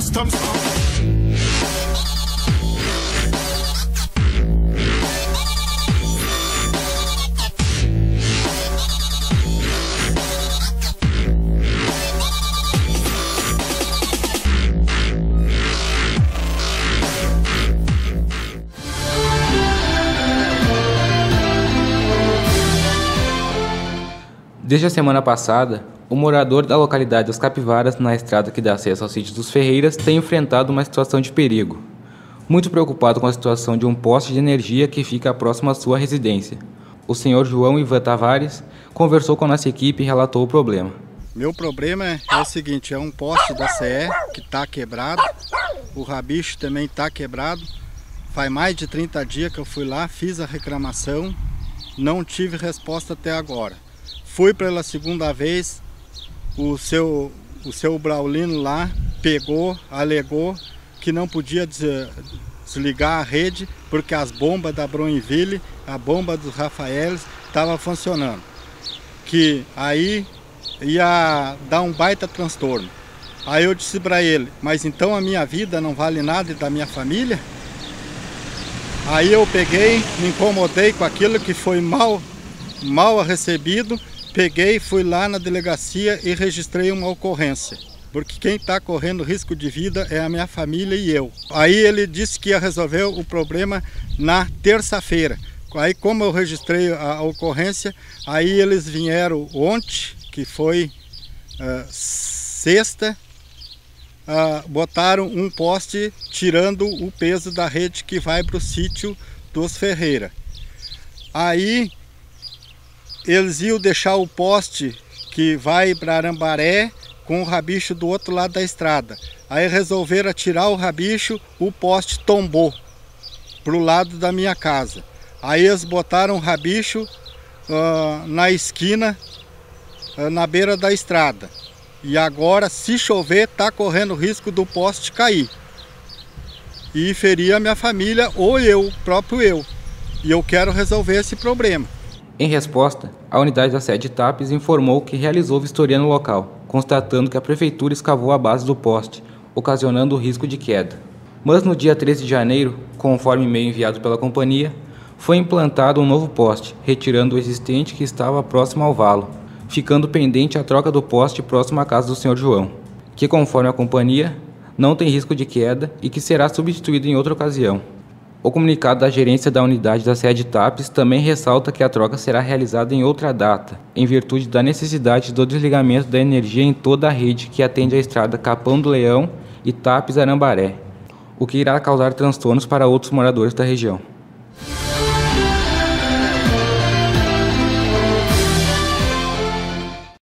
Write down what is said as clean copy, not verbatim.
systems. Desde a semana passada, o morador da localidade das Capivaras, na estrada que dá acesso ao sítio dos Ferreiras, tem enfrentado uma situação de perigo. Muito preocupado com a situação de um poste de energia que fica próximo à sua residência, o senhor João Ivan Tavares conversou com a nossa equipe e relatou o problema. Meu problema é o seguinte, é um poste da CE que está quebrado, o rabicho também está quebrado. Faz mais de 30 dias que eu fui lá, fiz a reclamação, não tive resposta até agora. Fui pela segunda vez, o seu Braulino lá pegou, alegou que não podia desligar a rede porque as bombas da Broinville, a bomba dos Rafaeles estava funcionando. Que aí ia dar um baita transtorno. Aí eu disse para ele, mas então a minha vida não vale nada e da minha família? Aí eu peguei, me incomodei com aquilo que foi mal recebido. Peguei, fui lá na delegacia e registrei uma ocorrência, porque quem está correndo risco de vida é a minha família e eu. Aí ele disse que ia resolver o problema na terça-feira. Aí como eu registrei a ocorrência, aí eles vieram ontem, que foi sexta, botaram um poste tirando o peso da rede que vai para o sítio dos Ferreira. Aí eles iam deixar o poste que vai para Arambaré com o rabicho do outro lado da estrada. Aí resolveram tirar o rabicho, o poste tombou para o lado da minha casa. Aí eles botaram o rabicho na esquina, na beira da estrada. E agora, se chover, está correndo risco do poste cair e ferir a minha família ou eu, próprio eu. E eu quero resolver esse problema. Em resposta, a unidade da sede TAPES informou que realizou vistoria no local, constatando que a prefeitura escavou a base do poste, ocasionando o risco de queda. Mas no dia 13 de janeiro, conforme e-mail enviado pela companhia, foi implantado um novo poste, retirando o existente que estava próximo ao valo, ficando pendente a troca do poste próximo à casa do Sr. João, que conforme a companhia, não tem risco de queda e que será substituído em outra ocasião. O comunicado da gerência da unidade da sede TAPES também ressalta que a troca será realizada em outra data, em virtude da necessidade do desligamento da energia em toda a rede que atende a estrada Capão do Leão e TAPES Arambaré, o que irá causar transtornos para outros moradores da região.